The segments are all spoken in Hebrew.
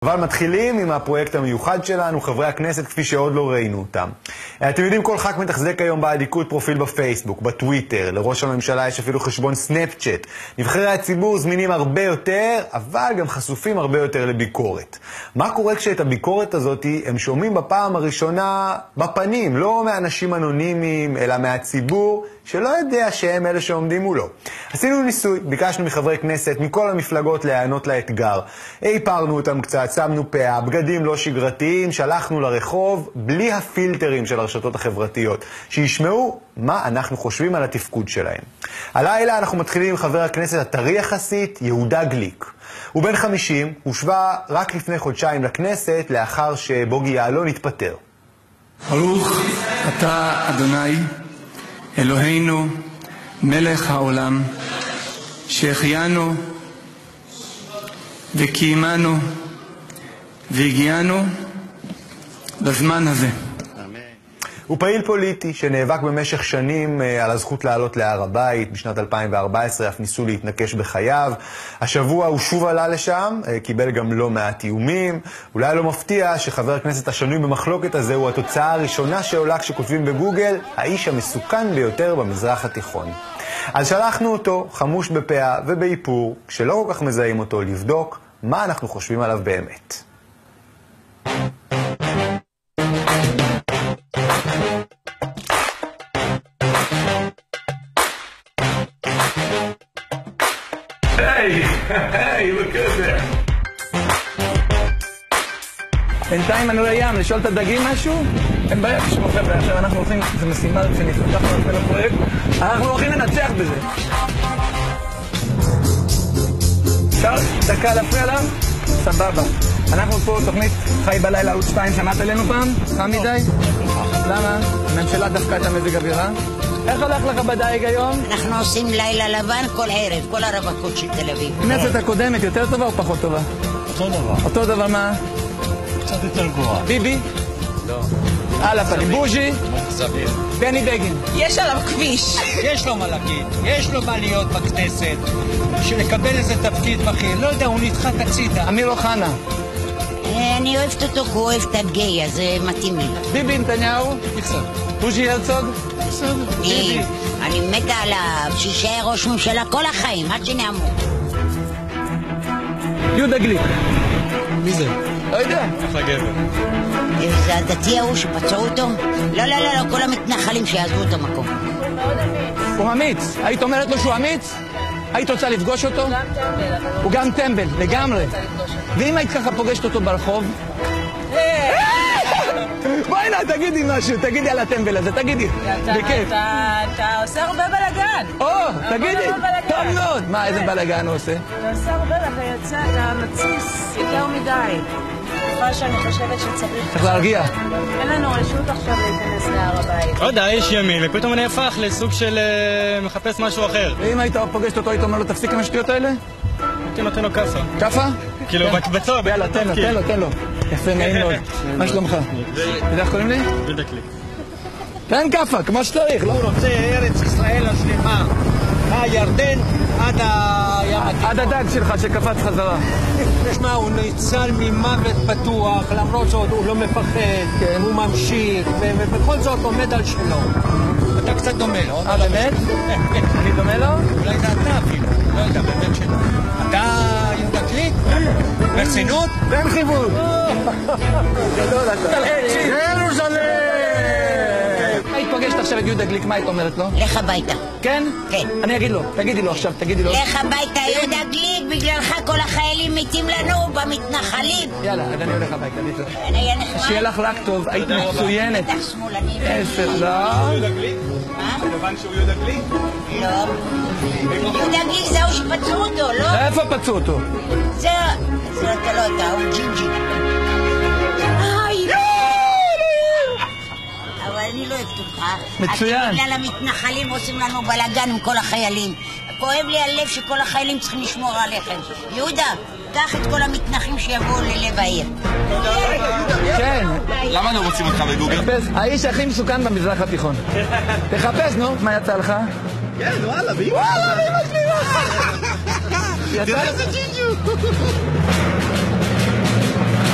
אבל מתחילים עם הפרויקט המיוחד שלנו, חברי הכנסת, כפי שעוד לא ראינו אותם. אתם יודעים, כל ח"כ מתחזק היום באדיקות פרופיל בפייסבוק, בטוויטר, לראש הממשלה יש אפילו חשבון סנאפצ'אט. נבחרי הציבור זמינים הרבה יותר, אבל גם חשופים הרבה יותר לביקורת. מה קורה כשאת הביקורת הזאת הם שומעים בפעם הראשונה בפנים, לא מאנשים אנונימיים, אלא מהציבור, שלא יודע שהם אלה שעומדים מולו. עשינו ניסוי, ביקשנו מחברי כנסת מכל המפלגות להיענות לאתגר. איפרנו אותם קצת, שמנו פאה, בגדים לא שגרתיים, שלחנו לרחוב, בלי הפילטרים של הרשתות החברתיות, שישמעו מה אנחנו חושבים על התפקוד שלהם. הלילה אנחנו מתחילים עם חבר הכנסת הטרי יחסית, יהודה גליק. הוא בן 50, הושבע רק לפני חודשיים לכנסת, לאחר שבוגי יעלון התפטר. ברוך אתה אדוני אלוהינו מלך העולם, שהחיינו וקיימנו והגיענו בזמן הזה. הוא פעיל פוליטי שנאבק במשך שנים על הזכות לעלות להר הבית. בשנת 2014 אף ניסו להתנקש בחייו. השבוע הוא שוב עלה לשם, קיבל גם לא מעט איומים. אולי לא מפתיע שחבר הכנסת השנוי במחלוקת הזה הוא התוצאה הראשונה שעולה כשכותבים בגוגל האיש המסוכן ביותר במזרח התיכון. אז שלחנו אותו חמוש בפאה ובאיפור, כשלא כל כך מזהים אותו, לבדוק מה אנחנו חושבים עליו באמת. היי, look at that. בינתיים אני לא ים, לשאול את הדגים משהו? אין בעיה, תשמעו חבר'ה, עכשיו אנחנו הולכים, זה משימה רצינית, לקחנו על כל הפרויקט, אנחנו הולכים לנצח בזה. אפשר דקה להפריע לה? סבבה. אנחנו פה תוכנית חי בלילה ערוץ 2, שמעת עלינו פעם? חם מדי? למה? הממשלה דווקא את המזג אווירה? איך הולך לך בדייג היום? אנחנו עושים לילה לבן כל ערב, כל הרווקות של תל אביב. הכנסת הקודמת יותר טובה או פחות טובה? אותו דבר. אותו דבר מה? קצת יותר גרוע. ביבי? לא. על הפנים. בוז'י? סביר. בני בגין. יש עליו כביש. יש לו מה להגיד, יש לו מה להיות בכנסת, שלקבל איזה תפקיד בכיר. לא יודע, הוא נדחק הצידה. אמיר אוחנה. אני אוהבת אותו, כי הוא אוהב את הגיי, אז זה מתאים לי. ביבי נתניהו? בסדר. בוז'י הרצוג? בסדר. ביבי. אני מתה עליו, שישאר ראש ממשלה כל החיים, עד שנעמוד. יהודה גליק. מי זה? לא יודע. אחלה גבר. זה הדתי ההוא שפצעו אותו? לא, לא, לא, כל המתנחלים שיעזבו את המקום. הוא אמיץ. היית אומרת לו שהוא אמיץ? היית רוצה לפגוש אותו? הוא גם טמבל, לגמרי. ואם היית ככה פוגשת אותו ברחוב? בואי נה, תגידי משהו, תגידי על הטמבל הזה, תגידי. בכיף. אתה עושה הרבה בלגן. תגידי. טוב מאוד. מה, איזה בלגן הוא עושה? אתה עושה הרבה, אתה יוצא, אתה מתסיס יותר מדי. תקופה שאני חושבת שצריך... צריך להרגיע. אין לנו רשות עכשיו להיכנס להר הבית. לא יודע, יש ימין, ופתאום אני הפך לסוג של מחפש משהו אחר. ואם היית פוגשת אותו, היית אומר לו, תפסיק עם השטויות האלה? הייתי נותן לו כפה. כפה? כאילו, בצור. יאללה, תן לו. יפה, נעים מאוד. מה שלומך? אתה יודע איך קוראים לי? יהודה גליק. תן כפה, כמו שצריך, לא? הוא רוצה ארץ ישראל השלמה. מהירדן עד הים התיכון. עד הדג שלך שקפץ חזרה. תשמע, הוא ניצל ממוות פתוח, למרות זאת הוא לא מפחד, הוא ממשיך, ובכל זאת עומד על שלו. אתה קצת דומה לו. באמת? אני דומה לו? אולי זה אתה אפילו, לא יודע, באמת שלא. אתה יהודה גליק? ברצינות? תן חיבוד. גדול אתה. ירושלים! היית פוגשת עכשיו את יהודה גליק, מה היית אומרת לו? לך הביתה. כן? כן. אני אגיד לו, תגידי לו עכשיו, תגידי לו. לך הביתה, יהודה גליק, בגללך כל החיילים מתים לנו במתנחלים. יאללה, אז אני הולך הביתה, להתראות. היה נחמד. שיהיה לך רק טוב, היית מצוינת. בטח שמאלני. איזה, לא. יהודה גליק? מה? לבן שהוא יהודה גליק? לא. יהודה גליק זהו שפצעו אותו, לא? איפה פצעו אותו? זה אתה לא אתה, הוא ג'ינג'י. אבל אני לא אוהבת אותך. מצוין. בגלל המתנחלים עושים לנו בלגן עם כל החיילים. כואב לי הלב שכל החיילים צריכים לשמור עליכם. יהודה, קח את כל המתנחלים שיבואו ללב העיר. כן. למה לא רוצים אותך בגוגל? האיש הכי מסוכן במזרח התיכון. תחפש, נו. מה יצא לך? כן, וואלה, ואמא שלי. תראה איזה ג'ינג'ו.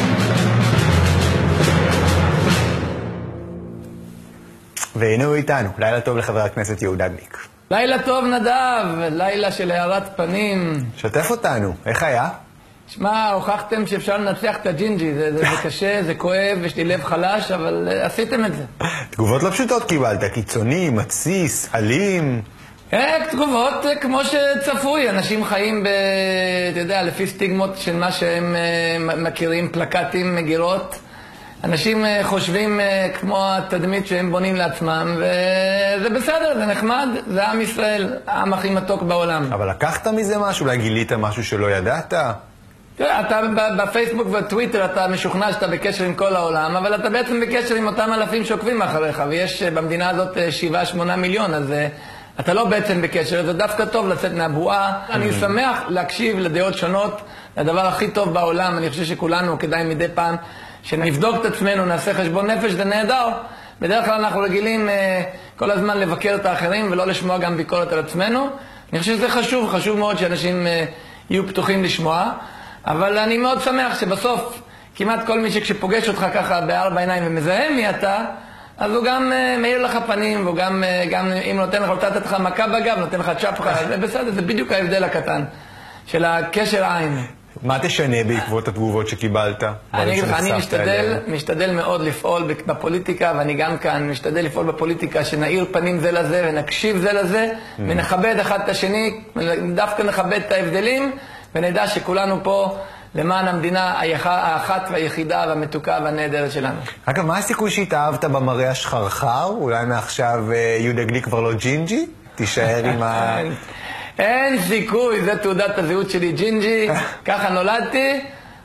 והנה הוא איתנו. לילה טוב לחבר הכנסת יהודה גליק. לילה טוב נדב, לילה של הארת פנים. שתף אותנו, איך היה? שמע, הוכחתם שאפשר לנצח את הג'ינג'י, זה קשה, זה כואב, יש לי לב חלש, אבל עשיתם את זה. תגובות לא פשוטות קיבלת, קיצוני, מתסיס, אלים. תגובות כמו שצפוי, אנשים חיים אתה יודע, לפי סטיגמות של מה שהם מכירים, פלקטים, מגירות. אנשים חושבים כמו התדמית שהם בונים לעצמם, וזה בסדר, זה נחמד, זה עם ישראל, העם הכי מתוק בעולם. אבל לקחת מזה משהו? אולי גילית משהו שלא ידעת? אתה בפייסבוק ובטוויטר אתה משוכנע שאתה בקשר עם כל העולם, אבל אתה בעצם בקשר עם אותם אלפים שעוקבים אחריך, ויש במדינה הזאת 7-8 מיליון, אז אתה לא בעצם בקשר, זה דווקא טוב לצאת מהבועה. אני שמח להקשיב לדעות שונות, הדבר הכי טוב בעולם. אני חושב שכולנו כדאי מדי פעם שנבדוק את עצמנו, נעשה חשבון נפש, זה נהדר. בדרך כלל אנחנו רגילים כל הזמן לבקר את האחרים ולא לשמוע גם ביקורת על עצמנו. אני חושב שזה חשוב, חשוב מאוד שאנשים יהיו פתוחים לשמוע, אבל אני מאוד שמח שבסוף כמעט כל מי שכשפוגש אותך ככה בארבע עיניים ומזהה מי אתה, אז הוא גם מאיר לך פנים, והוא גם אם נותן לך, נותן לך מכה בגב, נותן לך צ'פחה, זה בסדר, זה בדיוק ההבדל הקטן של הקשר העין. מה תשנה בעקבות התגובות שקיבלת? אני משתדל מאוד לפעול בפוליטיקה, ואני גם כאן משתדל לפעול בפוליטיקה, שנאיר פנים זה לזה ונקשיב זה לזה, ונכבד אחד את השני, דווקא נכבד את ההבדלים, ונדע שכולנו פה למען המדינה האחת והיחידה והמתוקה והנהדרת שלנו. אגב, מה הסיכוי שהתאהבת במראה השחרחר? אולי מעכשיו יהודה גליק כבר לא ג'ינג'י? תישאר עם ה... אין סיכוי, זה תעודת הזהות שלי ג'ינג'י, ככה נולדתי,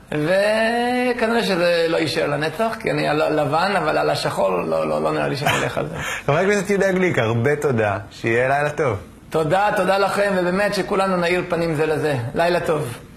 וכנראה שזה לא יישאר לנצח, כי אני לבן, אבל על השחור לא נראה לי שאני הולך על זה. חבר הכנסת יהודה גליק, הרבה תודה, שיהיה לילה טוב. תודה לכם, ובאמת שכולנו נאיר פנים זה לזה. לילה טוב.